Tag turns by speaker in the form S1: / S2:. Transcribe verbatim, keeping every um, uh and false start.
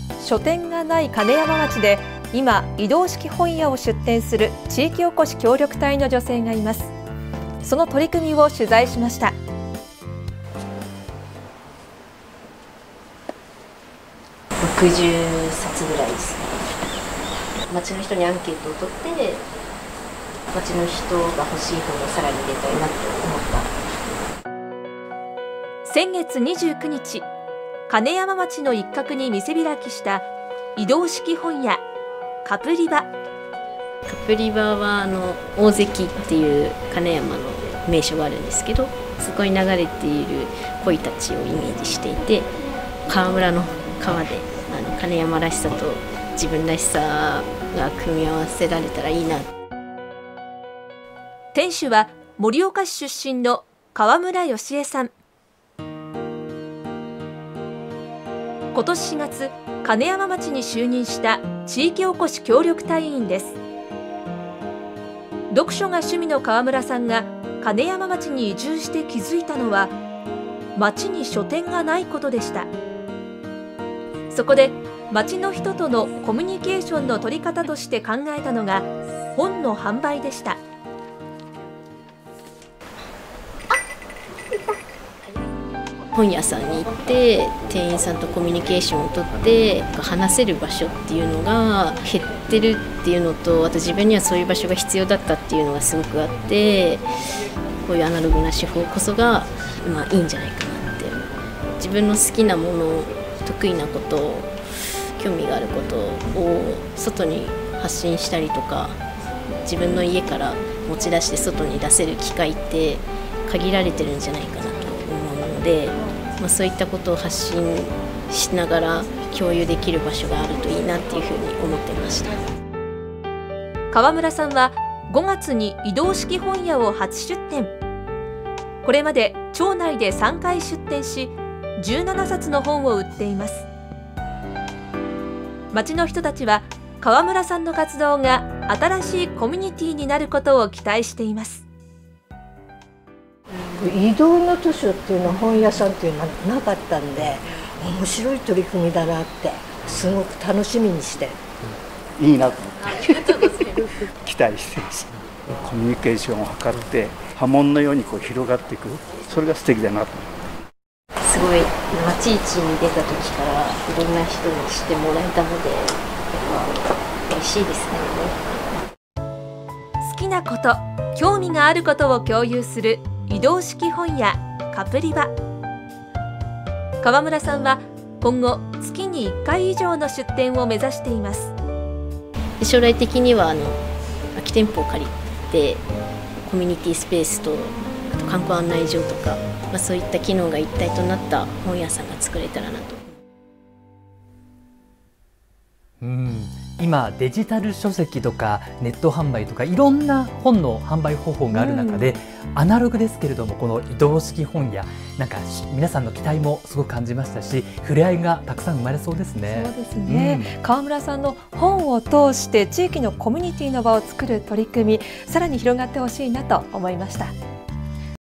S1: 書店がない金山町で今移動式本屋を出店する地域おこし協力隊の女性がいます。その取り組みを取材しました。
S2: ろくじゅっさつぐらいですね。町の人にアンケートを取って町の人が欲しい本をさらに入れたいなと思った。
S1: 先月にじゅうくにち、金山町の一角に店開きした移動式本屋カプリバ。
S2: カプリバはあの大関っていう金山の名所があるんですけど、そこに流れている鯉たちをイメージしていて、川村の川であの金山らしさと自分らしさが組み合わせられたらいいな。
S1: 店主は盛岡市出身の川村義恵さん。今年しがつ、金山町に就任した地域おこし協力隊員です。読書が趣味の川村さんが金山町に移住して気づいたのは、町に書店がないことでした。そこで町の人とのコミュニケーションの取り方として考えたのが本の販売でした。
S2: 本屋さんに行って店員さんとコミュニケーションをとって話せる場所っていうのが減ってるっていうのと、あと自分にはそういう場所が必要だったっていうのがすごくあって、こういうアナログな手法こそが、まあ、いいんじゃないかなって。自分の好きなもの、得意なこと、興味があることを外に発信したりとか、自分の家から持ち出して外に出せる機会って限られてるんじゃないかなと思うので、まあ、そういったことを発信しながら共有できる場所があるといいなっていうふうに思ってました。
S1: 川村さんはごがつに移動式本屋を初出店。これまで町内でさんかい出店し、じゅうななさつの本を売っています。町の人たちは川村さんの活動が新しいコミュニティになることを期待しています。
S3: 移動の図書っていうのは本屋さんっていうのはなかったんで、面白い取り組みだなってすごく楽しみにして
S4: いいなと思って期待してます。コミュニケーションを図って波紋のようにこう広がっていく、それが素敵だなと思って。
S2: すごい町一に出た時からいろんな人に知ってもらえたので、やっぱ嬉しいですね。
S1: 好きなこと、興味があることを共有する移動式本屋カプリバ。川村さんは今後月にいっかい以上の出店を目指しています。
S2: 将来的にはあの空き店舗を借りてコミュニティスペースと、あと観光案内所とか、まあ、そういった機能が一体となった本屋さんが作れたらなと。
S5: うん、今デジタル書籍とかネット販売とかいろんな本の販売方法がある中で、うん、アナログですけれどもこの移動式本屋、なんか皆さんの期待もすごく感じましたし、触れ合いがたくさん生まれそうですね。
S1: そうですね、うん、川村さんの本を通して地域のコミュニティの場を作る取り組み、さらに広がってほしいなと思いました。